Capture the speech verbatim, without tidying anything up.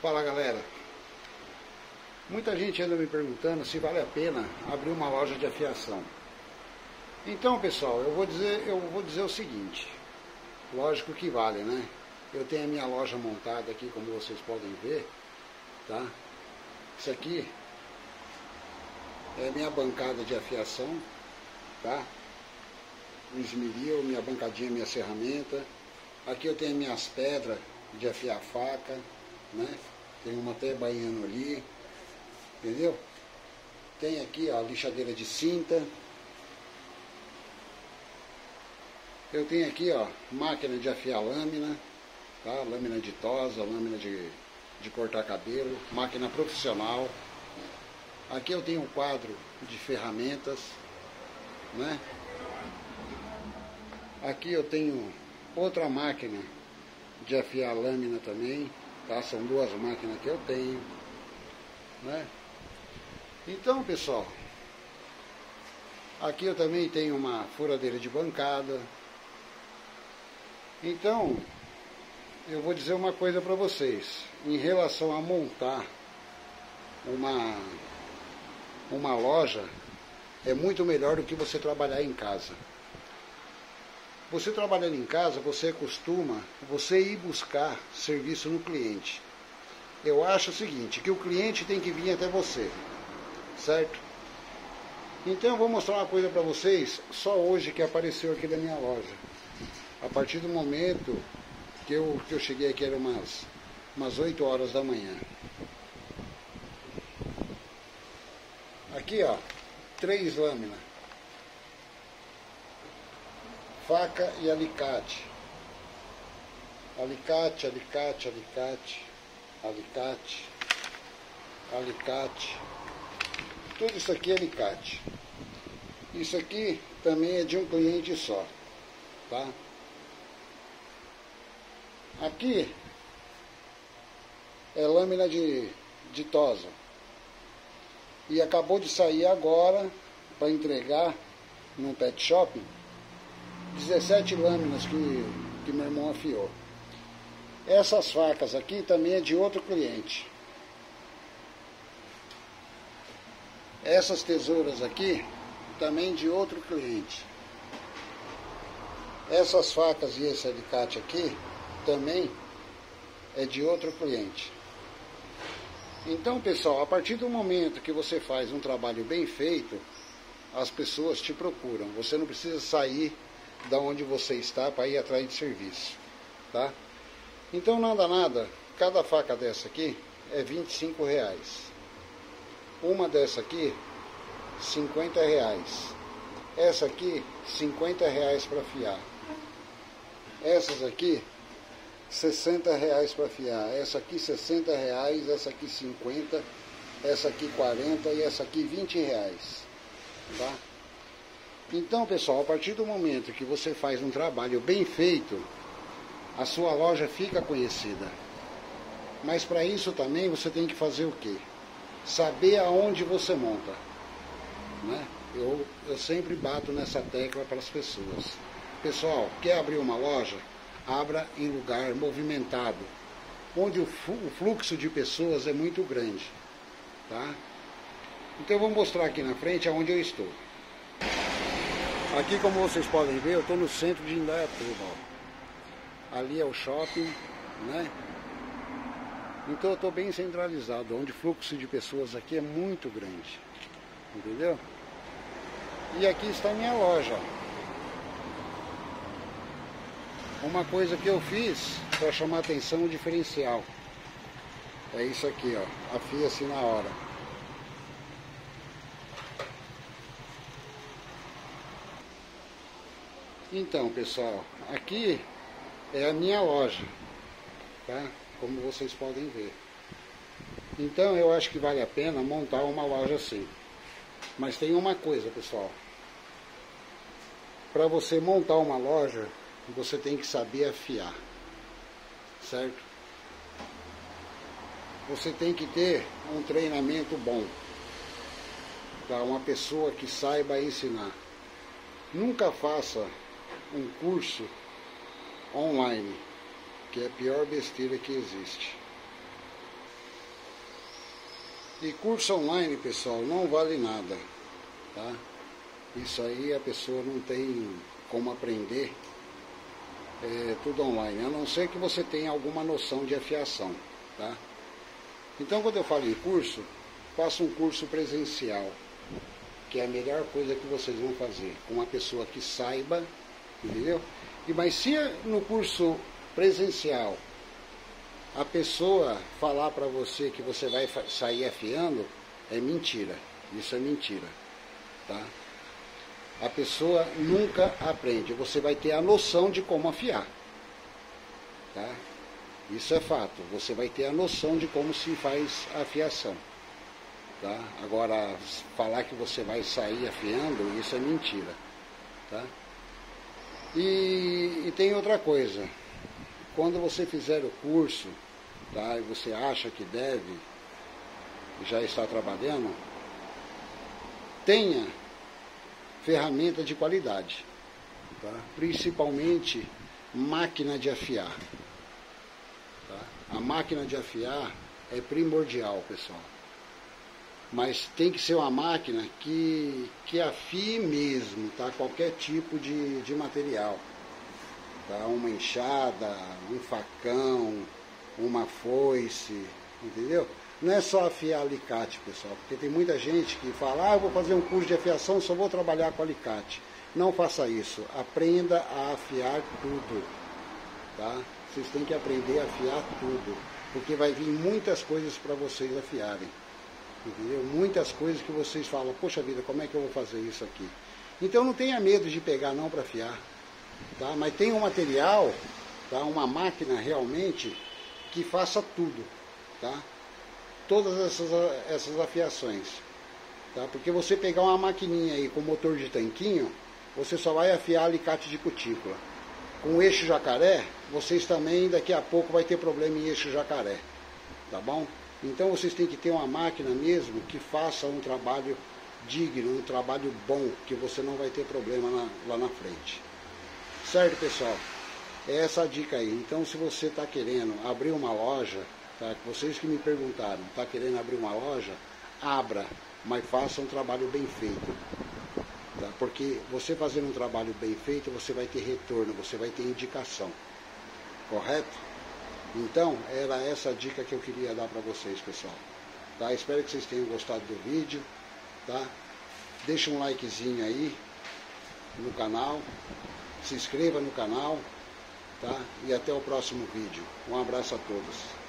Fala galera, muita gente anda me perguntando se vale a pena abrir uma loja de afiação. Então pessoal, eu vou dizer, eu vou dizer o seguinte, lógico que vale, né? Eu tenho a minha loja montada aqui, como vocês podem ver, tá? Isso aqui é minha bancada de afiação, tá? O esmeril, minha bancadinha, minha ferramenta. Aqui eu tenho minhas pedras de afiar faca, né? Tem uma até baiano ali, entendeu? Tem aqui ó, a lixadeira de cinta. Eu tenho aqui ó, máquina de afiar lâmina, tá? Lâmina de tosa, lâmina de, de cortar cabelo, máquina profissional. Aqui eu tenho um quadro de ferramentas, né? Aqui eu tenho outra máquina de afiar lâmina também, tá? São duas máquinas que eu tenho, né? Então pessoal, aqui eu também tenho uma furadeira de bancada. Então eu vou dizer uma coisa para vocês em relação a montar uma uma loja. É muito melhor do que você trabalhar em casa. Você trabalhando em casa, você costuma você ir buscar serviço no cliente. Eu acho o seguinte, que o cliente tem que vir até você, certo? Então eu vou mostrar uma coisa para vocês, só hoje que apareceu aqui da minha loja. A partir do momento que eu, que eu cheguei aqui, era umas, umas oito horas da manhã. Aqui ó, três lâminas. Faca e alicate. Alicate, alicate, alicate, alicate, alicate. Tudo isso aqui é alicate. Isso aqui também é de um cliente só, tá? Aqui é lâmina de, de tosa. E acabou de sair agora para entregar num pet shop dezessete lâminas que, que meu irmão afiou. Essas facas aqui também é de outro cliente. Essas tesouras aqui também de outro cliente. Essas facas e esse alicate aqui também é de outro cliente. Então pessoal, a partir do momento que você faz um trabalho bem feito, as pessoas te procuram. Você não precisa sair da onde você está para ir atrás de serviço, tá? Então nada nada, cada faca dessa aqui é vinte e cinco reais. Uma dessa aqui, cinquenta reais. Essa aqui, cinquenta reais para afiar. Essas aqui, sessenta reais para afiar. Essa aqui, sessenta reais. Essa aqui, cinquenta. Essa aqui, quarenta. E essa aqui, vinte reais, tá? Então pessoal, a partir do momento que você faz um trabalho bem feito, a sua loja fica conhecida. Mas para isso também você tem que fazer o quê? Saber aonde você monta, né? Eu, eu sempre bato nessa tecla para as pessoas. Pessoal, quer abrir uma loja? Abra em lugar movimentado, onde o fluxo de pessoas é muito grande, tá? Então eu vou mostrar aqui na frente aonde eu estou. Aqui, como vocês podem ver, eu estou no centro de Indaiatuba, ó. Ali é o shopping, né? Então eu estou bem centralizado, onde o fluxo de pessoas aqui é muito grande, entendeu? E aqui está a minha loja, ó. Uma coisa que eu fiz para chamar atenção, o diferencial é isso aqui, ó. Afia-se na hora. Então pessoal, aqui é a minha loja, tá? Como vocês podem ver. Então eu acho que vale a pena montar uma loja assim. Mas tem uma coisa pessoal, para você montar uma loja, você tem que saber afiar, certo? Você tem que ter um treinamento bom, tá? Uma pessoa que saiba ensinar. Nunca faça um curso online, que é a pior besteira que existe. E curso online, pessoal, não vale nada, tá? Isso aí a pessoa não tem como aprender, é tudo online, a não ser que você tenha alguma noção de afiação, tá? Então, quando eu falo em curso, faça um curso presencial, que é a melhor coisa que vocês vão fazer, com uma pessoa que saiba, entendeu? E, mas se no curso presencial a pessoa falar para você que você vai sair afiando, é mentira, isso é mentira, tá? A pessoa nunca aprende, você vai ter a noção de como afiar, tá? Isso é fato, você vai ter a noção de como se faz a afiação, tá? Agora, falar que você vai sair afiando, isso é mentira, tá? E, e tem outra coisa, quando você fizer o curso, tá, e você acha que deve, já está trabalhando, tenha ferramenta de qualidade, tá? Principalmente máquina de afiar, tá? A máquina de afiar é primordial, pessoal, mas tem que ser uma máquina que, que afie mesmo, tá? Qualquer tipo de, de material, tá? Uma enxada, um facão, uma foice, entendeu? Não é só afiar alicate, pessoal, porque tem muita gente que fala, ah, eu vou fazer um curso de afiação, só vou trabalhar com alicate. Não faça isso, aprenda a afiar tudo, tá? Vocês têm que aprender a afiar tudo, porque vai vir muitas coisas para vocês afiarem, entendeu? Muitas coisas que vocês falam, poxa vida, como é que eu vou fazer isso aqui? Então não tenha medo de pegar não para afiar, tá? Mas tem um material, tá? Uma máquina realmente que faça tudo, tá? Todas essas, essas afiações, tá? Porque você pegar uma maquininha aí com motor de tanquinho, você só vai afiar alicate de cutícula. Com eixo jacaré, vocês também daqui a pouco vai ter problema em eixo jacaré, tá bom? Então vocês têm que ter uma máquina mesmo que faça um trabalho digno, um trabalho bom, que você não vai ter problema na, lá na frente. Certo, pessoal? É essa a dica aí. Então, se você está querendo abrir uma loja, tá? Vocês que me perguntaram, está querendo abrir uma loja, abra, mas faça um trabalho bem feito, tá? Porque você fazendo um trabalho bem feito, você vai ter retorno, você vai ter indicação, correto? Então, era essa a dica que eu queria dar para vocês, pessoal, tá? Espero que vocês tenham gostado do vídeo, tá? Deixa um likezinho aí no canal, se inscreva no canal, tá? E até o próximo vídeo. Um abraço a todos.